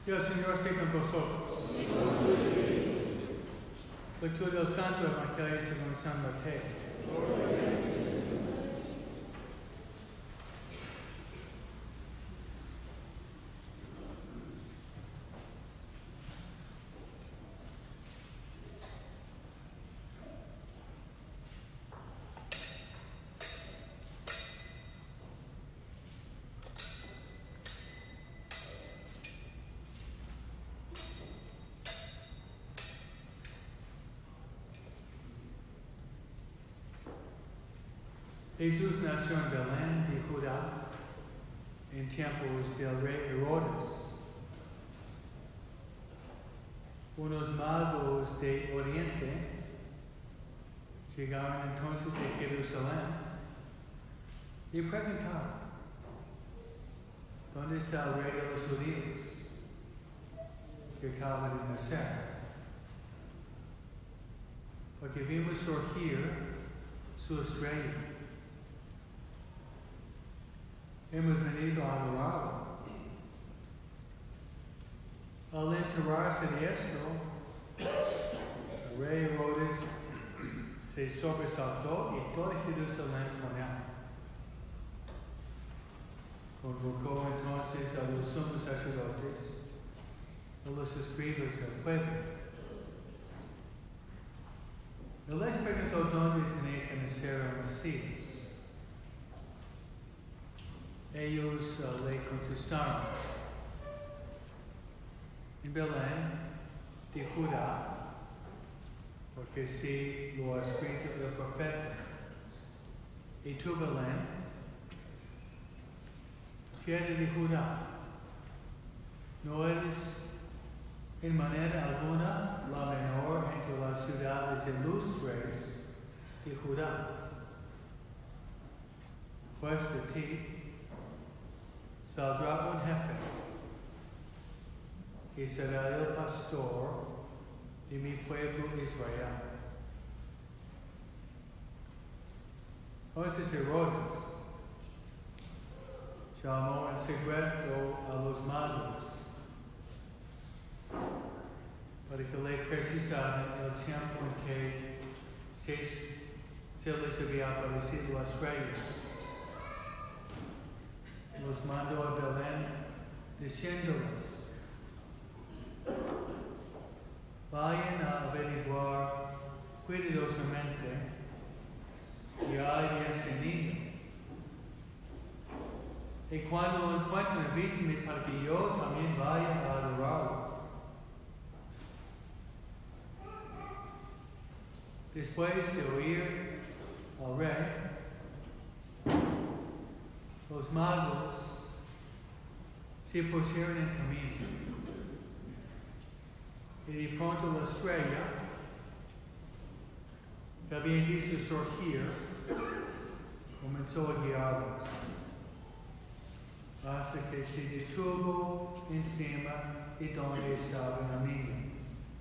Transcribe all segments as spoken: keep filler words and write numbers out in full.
Que el Señor esté con vosotros. Lectura del Santo Evangelio según San Mateo. Jesús nació en Belén de Judá en tiempos del rey Herodes. Unos magos de Oriente llegaron entonces de Jerusalén y preguntaron: ¿dónde está el rey de los judíos que acaba de nacer? Porque vimos surgir su estrella. Hemos venido a adorarlo. Al enterarse de esto, el rey Herodes se sobresaltó y toda Jerusalén con él. Convocó entonces a los sumos sacerdotes, a los escribas del pueblo. Él les preguntó dónde tenía que nacer el Mesías. Ellos uh, le contestaron: en Belén de Judá, porque sí lo ha escrito el profeta. Y tú, Belén, tierra de Judá, no eres en manera alguna la menor entre las ciudades ilustres de Judá. Pues de ti saldrá un jefe, y será el pastor de mi pueblo Israel. Entonces Herodes llamó en secreto a los magos para que le precisaran el tiempo en que se, se les había aparecido la estrella. Los mandó a Belén diciéndoles: vayan a averiguar cuidadosamente qué hay de ese niño. Y cuando lo encuentren, avísenme para que yo también vaya a adorarlo. Después de oír al rey, los magos se pusieron en camino, y de pronto la estrella que habían visto surgir comenzó a guiarlos hasta que se detuvo encima de donde estaba el niño.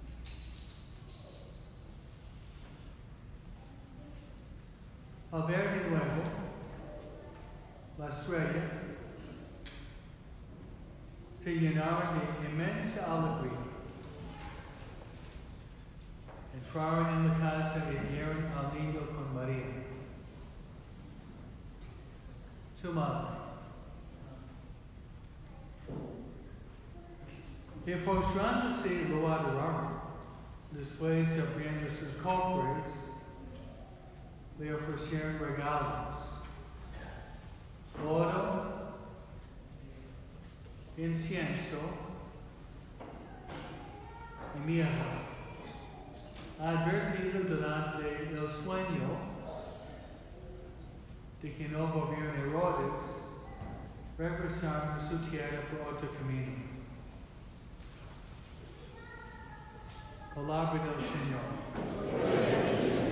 Al ver de nuevo la estrella, se llenaron de inmensa alegría. Entraron en la casa y vieron al niño con María, su madre. Y postrándose lo adoraron. Después, abriendo sus cofres, le ofrecieron regalos: oro, incienso y mirra. Advertido durante el sueño de que no volvieron Herodes, regresaron a su tierra por otro camino. Palabra del Señor.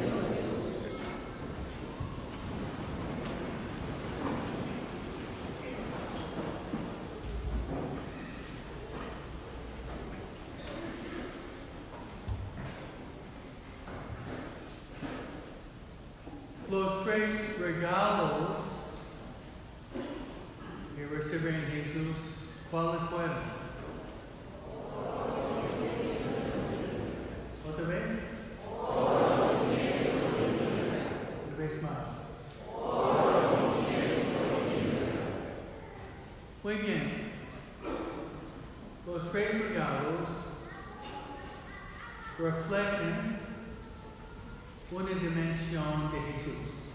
Los tres regalos que recibieron Jesús, ¿cuáles fueron? vez más. Muy bien. Los tres regalos reflejan una dimensión de Jesús.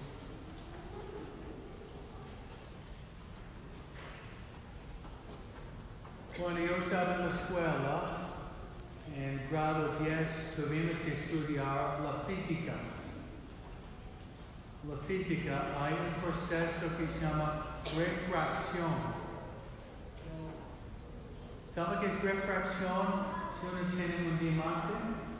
Cuando yo estaba en la escuela, en grado diez, tuvimos que estudiar la física. La física, hay un proceso que se llama refracción. ¿Sabe qué es refracción? Si uno tiene un diamante,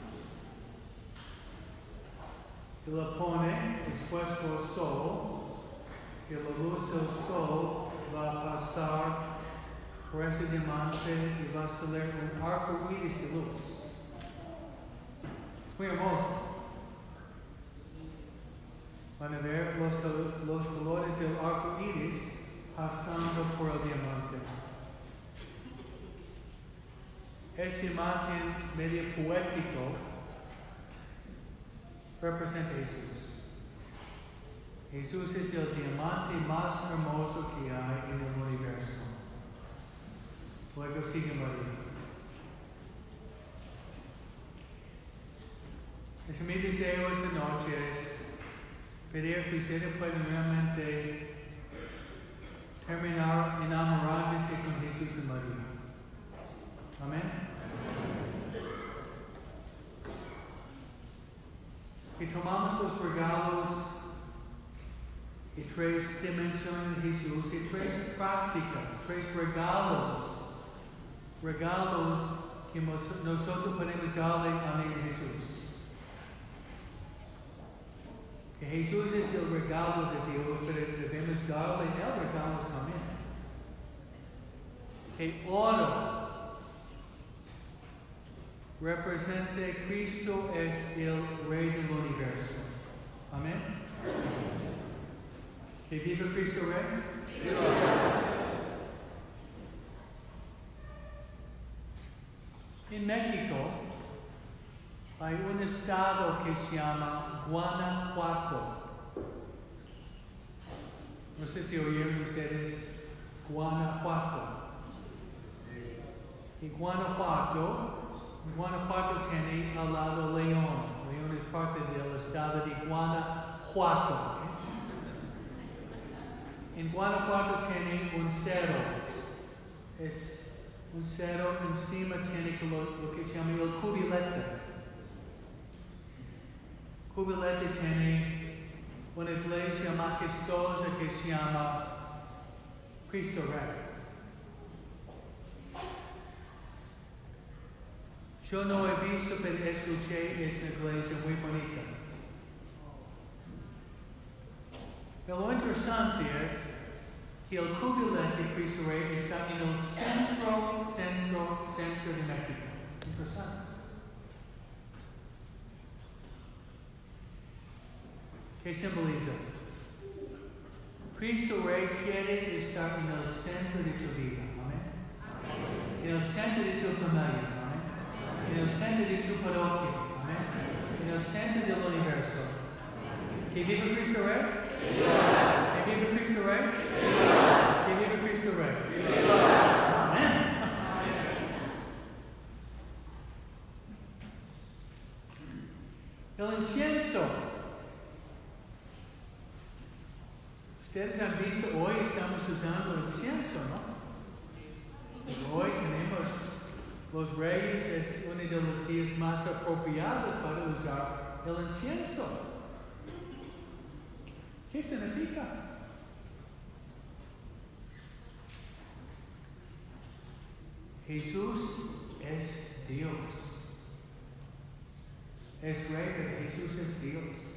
y lo pone expuesto al sol, y la luz del sol va a pasar por ese diamante y va a salir un arco iris de luz. Muy hermoso. Van a ver los, los colores del arco iris pasando por el diamante. Esta imagen medio poético representa a Jesús. Jesús es el diamante más hermoso que hay en el universo. Luego sigue María. Es mi deseo esta noche es pedir que ustedes puedan realmente terminar enamorándose con Jesús y María. Amén. Que tomamos los regalos y tres dimensiones de Jesús y tres prácticas, tres regalos, regalos que nosotros podemos darle a Jesús. Que Jesús es el regalo de Dios, pero debemos darle el regalo también. Que oro represente Cristo es el Rey del universo. Amén. Que viva Cristo Rey. En México hay un estado que se llama Guanajuato. No sé si oyeron ustedes Guanajuato. Y Guanajuato Guanajuato tiene al lado León. León es parte del estado de Guanajuato. ¿Okay? En Guanajuato tiene un cerro. Es un cerro encima tiene lo, lo que se llama el cubilete. Cubilete tiene una iglesia majestuosa que se llama Cristo Rey. Yo no he visto, pero escuché esta iglesia muy bonita. Pero lo interesante es que el cubilete de Cristo Rey está en el centro, centro, centro de México. Interesante. ¿Qué simboliza? Cristo Rey quiere estar en el centro de tu vida. Amén. En el centro de tu familia. En el centro de tu parroquia, amén. En el centro del universo. ¿Que viva Cristo Rey? ¿Que viva Cristo Rey? ¿Que viva Cristo Rey? Amén. El incienso. Ustedes han visto, hoy estamos usando el incienso, ¿no? Hoy tenemos los reyes, es uno de los días más apropiados para usar el incienso. ¿Qué significa? Jesús es Dios. Es Rey, pero Jesús es Dios.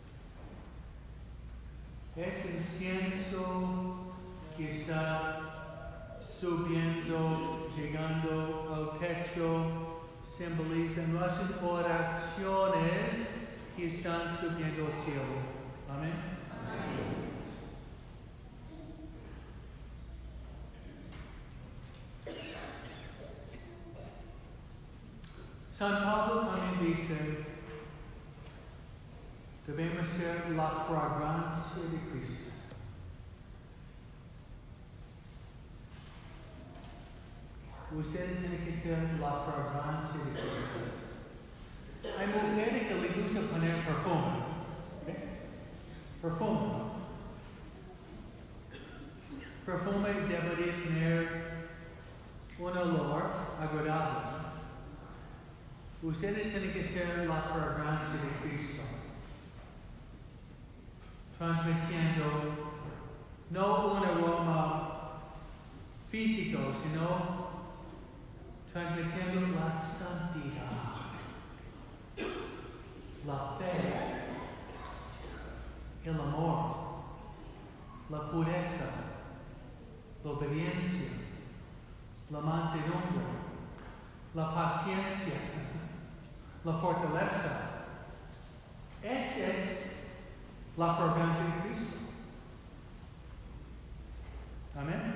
Es incienso que está subiendo, llegando al techo, simboliza nuestras oraciones que están subiendo al cielo. Amén. Amén. San Pablo también dice, debemos ser la fragancia de Cristo. Ustedes tienen que ser la fragancia de Cristo. Hay mujeres que les gusta poner perfume. ¿Okay? Perfume. ¿No? Perfume debería tener un olor agradable. Ustedes tienen que ser la fragancia de Cristo. Transmitiendo no un aroma físico, sino transmitiendo la santidad, la fe, el amor, la pureza, la obediencia, la mansedumbre, la paciencia, la fortaleza. Esta es la fragancia de Cristo. Amén.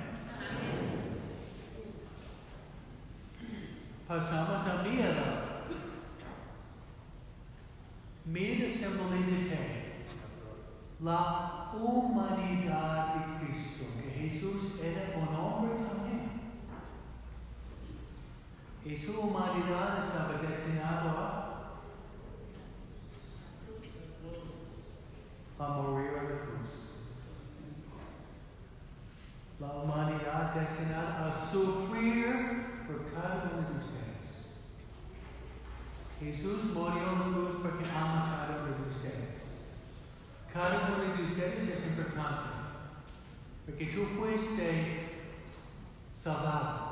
Pasamos a mira. Mira simboliza que la humanidad de Cristo, que Jesús era un hombre también. Y su humanidad estaba destinada a, a morir a la cruz. La humanidad destinada a sufrir por cada uno de ustedes. Jesús murió en la cruz porque ama a cada uno de ustedes. Cada uno de ustedes es importante. Porque tú fuiste salvado.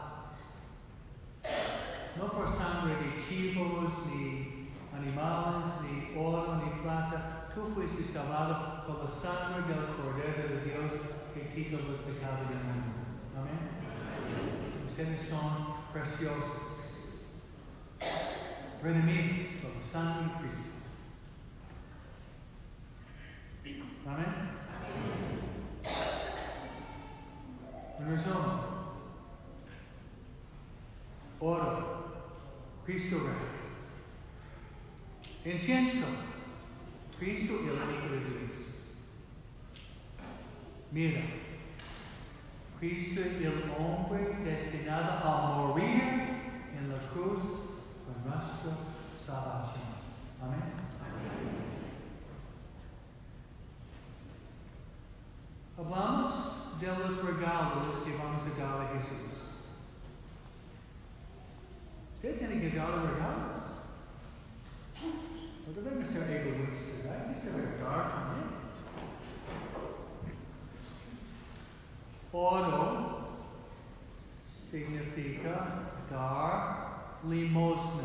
No por sangre de chivos, ni animales, ni oro, ni plata. Tú fuiste salvado por la sangre del Cordero de Dios que quita los pecados del mundo. Amén. Ustedes son preciosos, redimidos por la sangre de Cristo. Amén. En resumen, oro, Cristo Rey. Incienso, Cristo y el Hijo de Dios. Mira, Cristo y el hombre destinado a morir en la cruz por nuestra salvación. Amén. Hablamos de los regalos que vamos a dar a Jesús. Usted tiene que dar regalos. No debemos ser egoístas, hay que saber dar también. Oro significa dar limosna.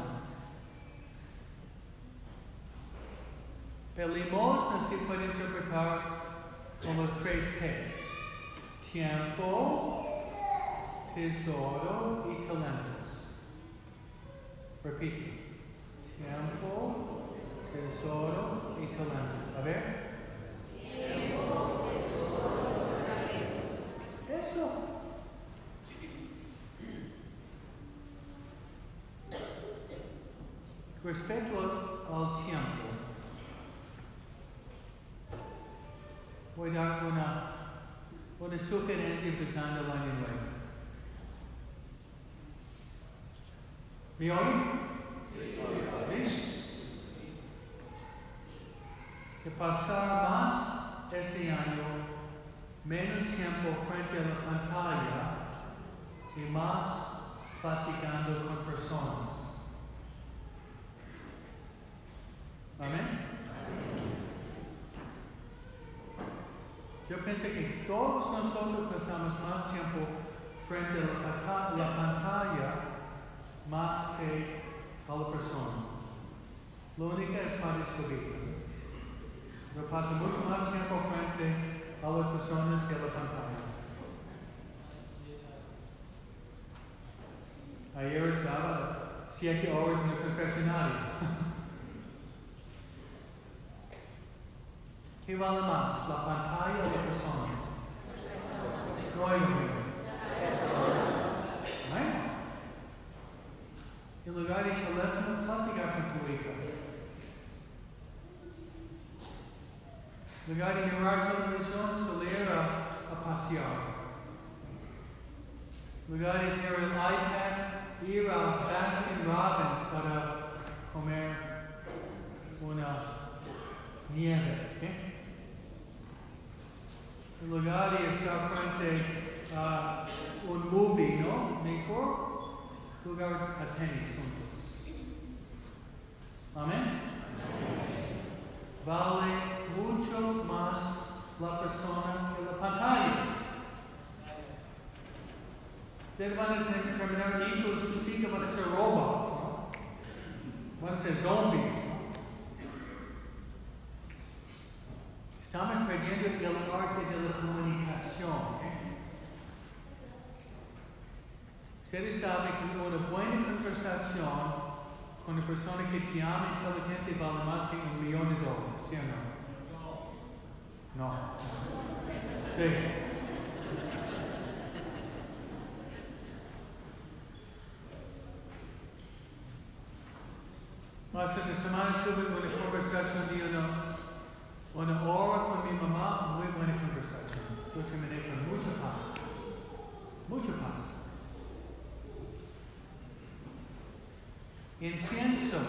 El limosna se puede interpretar con los tres T's: tiempo, tesoro y talentos. Repite: tiempo, tesoro y talentos. A ver. Tiempo, tesoro y talentos. Eso. Respecto al tiempo, voy a dar una, una sugerencia empezando el año nuevo. ¿Me oyen? Sí. Que pasar más este año, menos tiempo frente a la pantalla y más platicando con personas. Amén. Yo pensé que todos nosotros pasamos más tiempo frente a la pantalla más que a la persona. Lo único es para escribir. Yo paso mucho más tiempo frente a las personas que a la pantalla. Ayer estaba siete horas en el confesionario. ¿Qué vale más, la pantalla o la persona? No hay un Bueno, en lugar de teléfono, platicar con tu hija. lugar de mirar televisión, salir a, a pasear. Lugar de tener el iPad, ir a Baskin Robbins para comer una nieve. ¿Okay? En lugar de estar frente a un movie, ¿no? Mejor jugar a tenis juntos. Amén. Vale mucho más la persona que la pantalla. Ustedes van a terminar hijos, sus hijos van a ser robots, ¿no? Van a ser zombies, ¿no? Estamos perdiendo el arte de la comunicación. ¿eh? Ustedes saben que una buena conversación con una persona que te ama inteligente vale más que un millón de dólares, ¿sí o no? No. Sí. Hace una semana tuve una conversación de una Una hora con mi mamá, muy buena conversación. Yo terminé con mucha paz. Mucha paz. Incienso.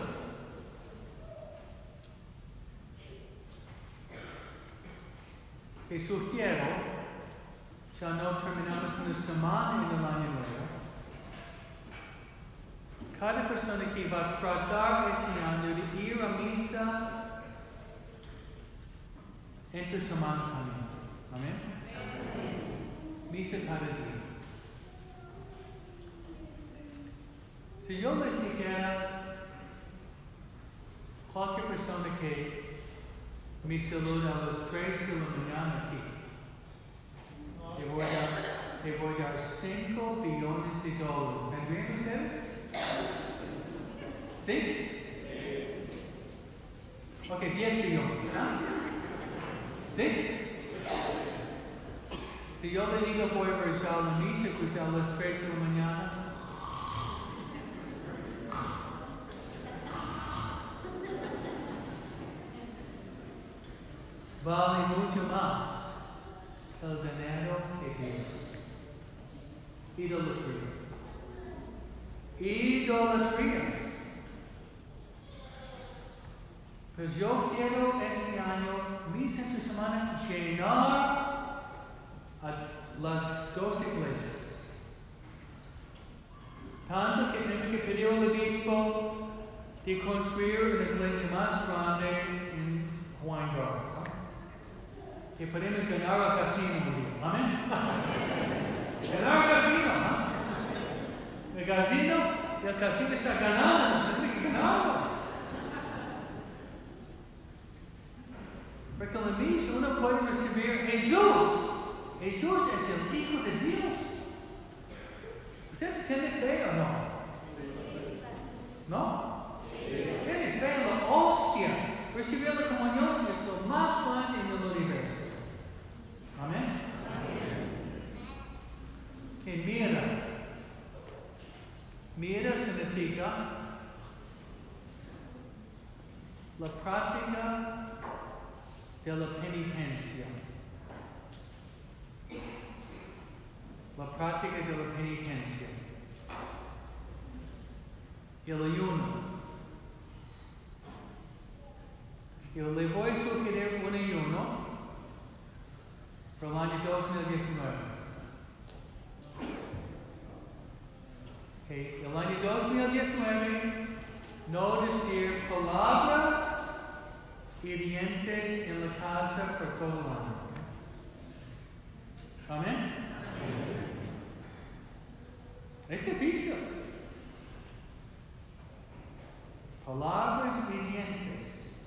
Que sugiero, ya no terminamos una semana en el año nuevo. Cada persona que va a tratar este año de ir a misa entre semana también. Amén. Misa cada día. Si yo les dijera cualquier persona que me saluda a las tres de la mañana aquí, te voy a dar, te voy a dar cinco billones de dólares. ¿Vendrían ustedes? ¿Sí? Ok, diez billones. ¿no? ¿Sí? Si yo le digo voy a rezar la misa, pues a las tres de la mañana, vale mucho más el dinero que Dios. Idolatría. Idolatría. Pues yo quiero este año, misa entre semana, llenar a las dos iglesias. Tanto que tengo que pedir al obispo de construir una iglesia más grande en Juan Garza. ¿no? Que podemos ganar al casino un día. Amén. Ganar al casino. ¿no? El casino, el casino está ganando, tenemos que ganarlos. Porque en la misa uno puede recibir Jesús. Jesús es el Hijo de Dios. ¿Usted tiene fe o no? ¿No? Tiene fe en la hostia. Recibir la comunión es lo más grande en el universo. Amén. Que mira. Mira significa la práctica de la penitencia. La práctica de la penitencia. El ayuno. Yo le voy a sugerir un ayuno para el año dos mil diecinueve. Okay. El año dos mil diecinueve, no decir palabras hirientes en la casa por todo el año. Amén. Es difícil. Palabras hirientes.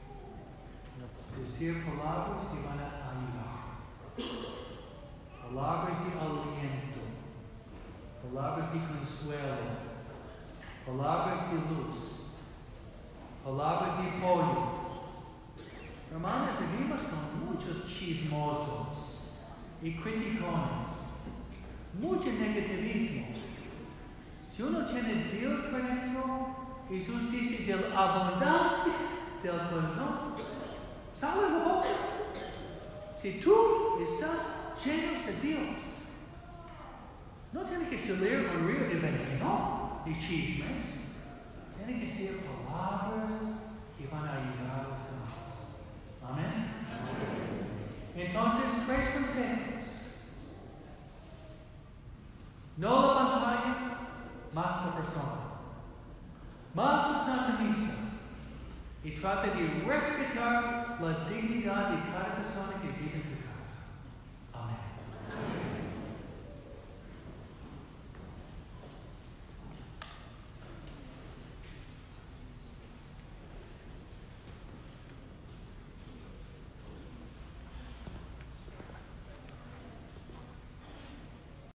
Decir palabras que van a ayudar. Palabras de aliento. Palabras de consuelo. Palabras de luz. Palabras de apoyo. Hermanos, vivimos con muchos chismosos y criticones, mucho negativismo. Si uno tiene Dios por dentro, Jesús dice de la abundancia del corazón, sale la boca. si tú estás lleno de Dios, no tiene que salir un río de veneno y chismes. Tienen que ser palabras que van a ayudar a los demás. Amén. Entonces, tres consejos. No la pantalla, más la persona. Más la Santa Misa. Y trata de respetar la dignidad de cada persona que vive en tu